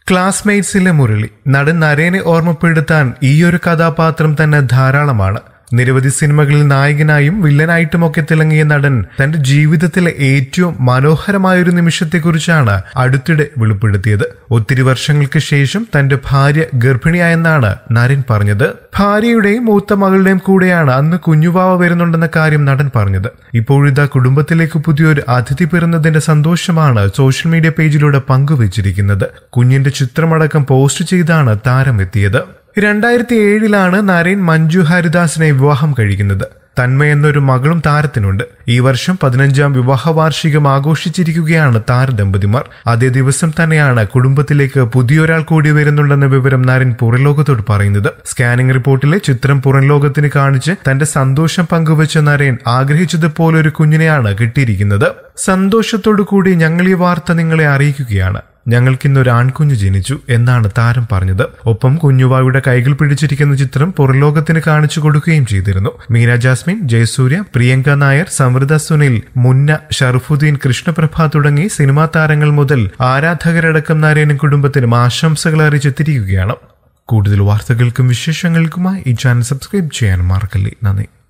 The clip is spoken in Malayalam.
ക്ലാസ്മേറ്റ്സിലെ മുരളി. നടൻ നരേനെ ഓർമ്മപ്പെടുത്താൻ ഈയൊരു കഥാപാത്രം തന്നെ ധാരാളമാണ്. നിരവധി സിനിമകളിൽ നായകനായും വില്ലനായിട്ടുമൊക്കെ തിളങ്ങിയ നടൻ തന്റെ ജീവിതത്തിലെ ഏറ്റവും മനോഹരമായൊരു നിമിഷത്തെക്കുറിച്ചാണ് അടുത്തിടെ വെളിപ്പെടുത്തിയത്. ഒത്തിരി വർഷങ്ങൾക്ക് ശേഷം തന്റെ ഭാര്യ ഗർഭിണിയായെന്നാണ് നരൻ പറഞ്ഞത്. ഭാര്യയുടെയും മൂത്ത മകളുടെയും കൂടെയാണ് അന്ന് കുഞ്ഞുവാവ വരുന്നുണ്ടെന്ന കാര്യം നടൻ പറഞ്ഞത്. ഇപ്പോഴിതാ കുടുംബത്തിലേക്ക് പുതിയൊരു അതിഥി പിറന്നതിന്റെ സന്തോഷമാണ് സോഷ്യൽ മീഡിയ പേജിലൂടെ പങ്കുവച്ചിരിക്കുന്നത്. കുഞ്ഞിന്റെ ചിത്രമടക്കം പോസ്റ്റ് ചെയ്താണ് താരം എത്തിയത്. 2007 നരേൻ മഞ്ജു ഹരിദാസിനെ വിവാഹം കഴിക്കുന്നത്. തന്മ എന്നൊരു മകളും താരത്തിനുണ്ട്. ഈ വർഷം 15ാം വിവാഹ വാർഷികം ആഘോഷിച്ചിരിക്കുകയാണ് താരദമ്പതിമാർ. അതേ ദിവസം തന്നെയാണ് കുടുംബത്തിലേക്ക് പുതിയൊരാൾ കൂടി വരുന്നുണ്ടെന്ന വിവരം നരൻ പുറംലോകത്തോട് പറയുന്നത്. സ്കാനിംഗ് റിപ്പോർട്ടിലെ ചിത്രം പുറംലോകത്തിന് കാണിച്ച് തന്റെ സന്തോഷം പങ്കുവച്ച നരേൻ ആഗ്രഹിച്ചതുപോലൊരു കുഞ്ഞിനെയാണ് കിട്ടിയിരിക്കുന്നത്. സന്തോഷത്തോടു കൂടി ഞങ്ങൾ ഈ വാർത്ത നിങ്ങളെ അറിയിക്കുകയാണ്. ഞങ്ങൾക്കിന്നൊരു ആൺകുഞ്ഞ് ജനിച്ചു എന്നാണ് താരം പറഞ്ഞത്. ഒപ്പം കുഞ്ഞുവായുടെ കൈകൾ പിടിച്ചിരിക്കുന്ന ചിത്രം പുറംലോകത്തിന് കാണിച്ചു കൊടുക്കുകയും ചെയ്തിരുന്നു. മീര ജാസ്മിൻ, ജയസൂര്യ, പ്രിയങ്ക നായർ, സമൃദ്ധ സുനിൽ, മുന്ന, ഷറഫുദ്ദീൻ, കൃഷ്ണപ്രഭ തുടങ്ങി സിനിമാ താരങ്ങൾ മുതൽ ആരാധകരടക്കം നരേനും കുടുംബത്തിനും ആശംസകൾ അറിയിച്ചെത്തിയിരിക്കുകയാണ്. കൂടുതൽ വാർത്തകൾക്കും വിശേഷങ്ങൾക്കുമായി ഈ ചാനൽ സബ്സ്ക്രൈബ് ചെയ്യാൻ മറക്കല്ലേ. നന്ദി.